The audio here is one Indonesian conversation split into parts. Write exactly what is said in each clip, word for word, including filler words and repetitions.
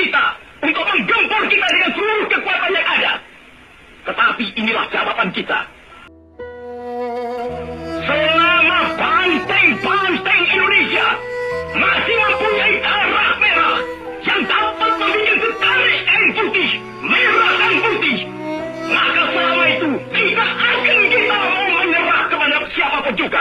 kita untuk menggempur kita dengan seluruh kekuatan yang ada. Tetapi inilah jawaban kita. Selama banteng-banteng Indonesia masih mempunyai darah merah yang dapat membuat setarik kain putih, merah dan putih, maka selama itu tidak akan kita mau menyerah kepada siapapun juga.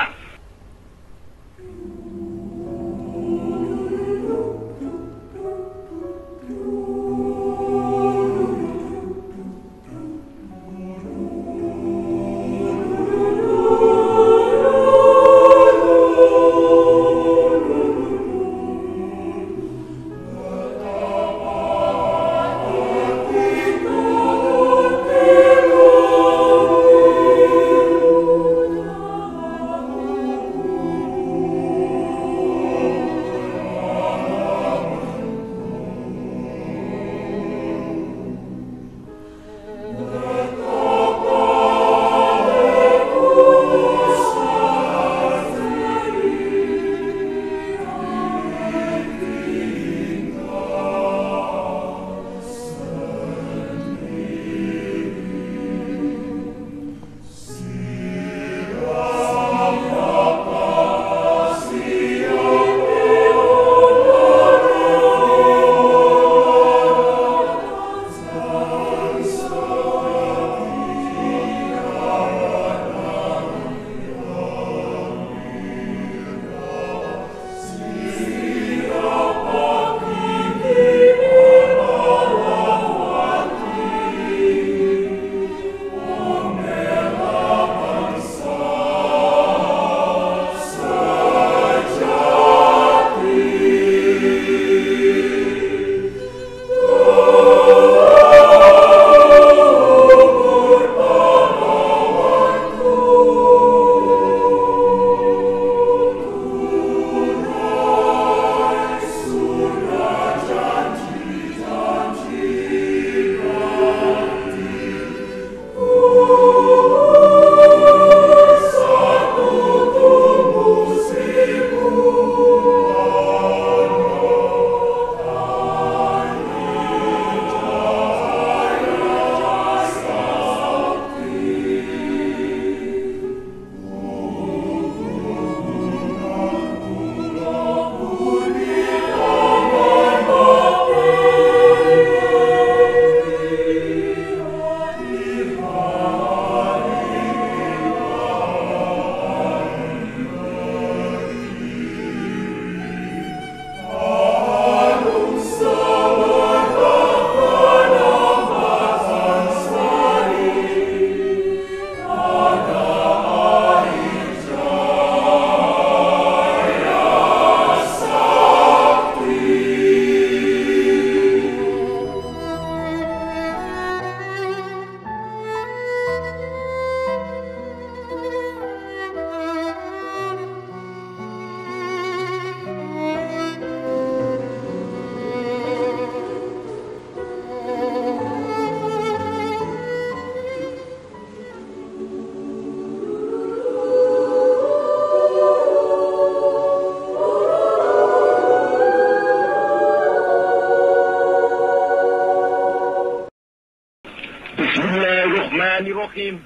Bismillahirrahmanirrahim.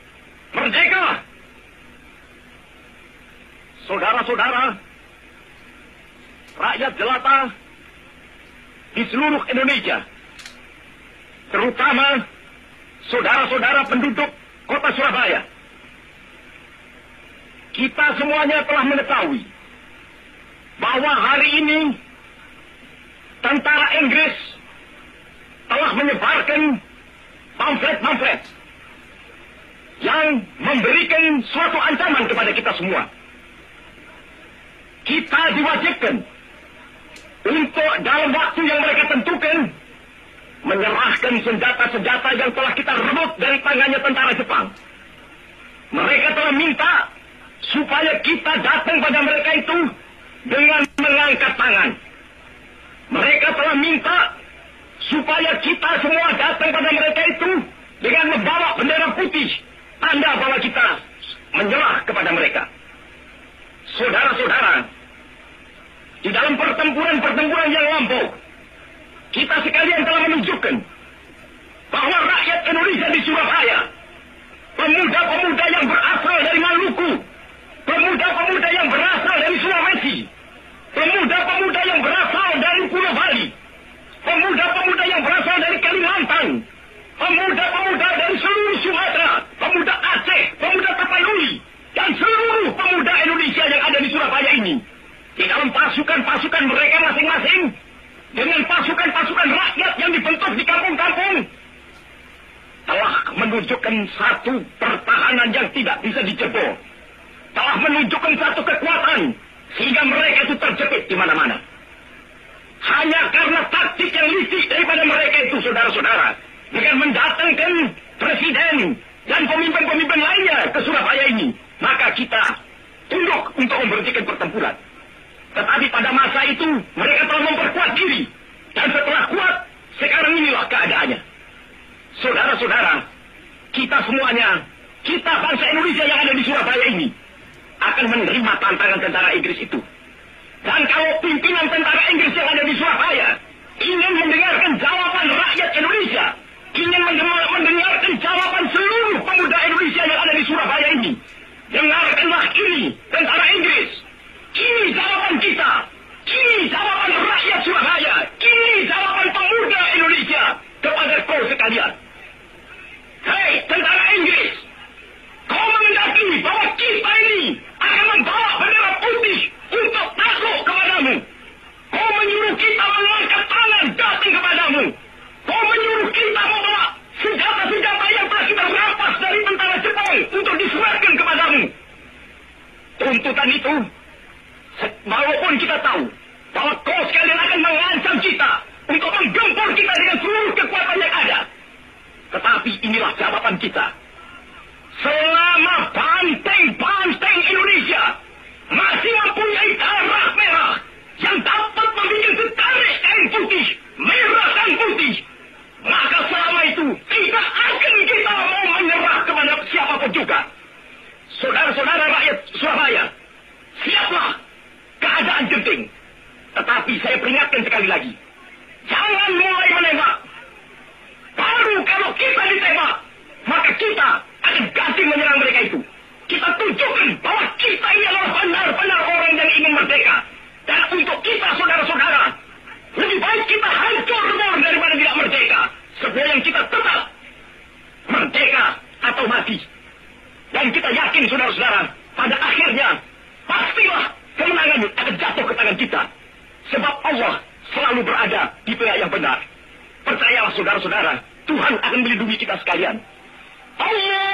Merdeka! Saudara-saudara, rakyat jelata di seluruh Indonesia, terutama saudara-saudara penduduk kota Surabaya, kita semuanya telah mengetahui bahwa hari ini tentara Inggris telah menyebarkan pamflet-pamflet yang memberikan suatu ancaman kepada kita semua. Kita diwajibkan untuk dalam waktu yang mereka tentukan menyerahkan senjata-senjata yang telah kita rebut dari tangannya tentara Jepang. Mereka telah minta supaya kita datang pada mereka itu dengan mengangkat tangan. Mereka telah minta supaya kita semua datang pada mereka itu dengan membawa bendera putih, tanda bahwa kita menyerah kepada mereka. Saudara-saudara, di dalam pertempuran-pertempuran yang lampau, kita sekalian telah menunjukkan bahwa rakyat Indonesia di Surabaya, pemuda-pemuda yang berasal dari Maluku, pemuda-pemuda yang berasal dari Sulawesi, pemuda-pemuda yang berasal dari Pulau Bali, pemuda-pemuda yang berasal dari Kalimantan, pemuda-pemuda dari seluruh Sumatera, pemuda Aceh, pemuda Tapanuli, dan seluruh pemuda Indonesia yang ada di Surabaya ini, di dalam pasukan-pasukan mereka masing-masing, dengan pasukan-pasukan rakyat yang dibentuk di kampung-kampung, telah menunjukkan satu pertahanan yang tidak bisa dijebol, telah menunjukkan satu kekuatan, sehingga mereka itu terjepit di mana-mana. Hanya karena taktik yang licik daripada mereka itu, saudara-saudara, dengan mendatangkan presiden dan pemimpin-pemimpin lainnya ke Surabaya ini, maka kita tunduk untuk memberhentikan pertempuran. Tetapi pada masa itu, mereka telah memperkuat diri. Dan setelah kuat, sekarang inilah keadaannya. Saudara-saudara, kita semuanya, kita bangsa Indonesia yang ada di Surabaya ini, akan menerima tantangan tentara Inggris itu. Dan kalau pimpinan tentara Inggris yang ada di Surabaya ingin mendengarkan jawaban rakyat Indonesia, ingin mendengarkan jawaban seluruh pemuda Indonesia yang ada di Surabaya ini, dengarkanlah ini, tentara Inggris. Ini jawaban kita. Ini jawaban rakyat Surabaya. Ini jawaban pemuda Indonesia kepada kau sekalian. Hei, tentara Inggris, kau mengendaki bahwa kita ini akan membawa bendera putih untuk takluk kepadamu. Kau menyuruh kita mengangkat tangan datang kepadamu. Kau menyuruh kita membawa senjata-senjata yang telah kita rampas dari tentara Jepang untuk diserahkan kepadamu. Tuntutan itu, walaupun kita tahu bahwa kau sekalian akan mengancam kita untuk menggempur kita dengan seluruh kekuatan yang ada, tetapi inilah jawaban kita. Selama banteng-banteng Indonesia masih mempunyai darah merah yang dapat membuat setarik kain putih, merah dan putih, maka selama itu tidak akan kita mau menyerah kepada siapapun juga. Saudara-saudara rakyat Surabaya, siaplah, keadaan genting. Tetapi saya peringatkan sekali lagi, jangan mulai menembak. Baru kalau kita ditembak, maka kita akan ganti menyerang mereka itu. Kita tunjukkan bahwa kita ini adalah benar-benar orang yang ingin merdeka. Dan untuk kita, saudara-saudara, lebih baik kita hancur lebur daripada tidak merdeka. Sebab yang kita tetap merdeka atau mati. Dan kita yakin, saudara-saudara, pada akhirnya pastilah kemenangan akan jatuh ke tangan kita. Sebab Allah selalu berada di pihak yang benar. Percayalah, saudara-saudara, Tuhan akan melindungi kita sekalian. Allah